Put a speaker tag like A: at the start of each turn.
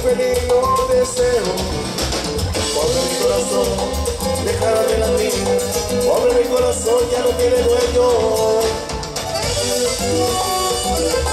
A: feliz no deseo. Pobre mi corazón, dejará de latir. Pobre mi corazón, ya no tiene dueño.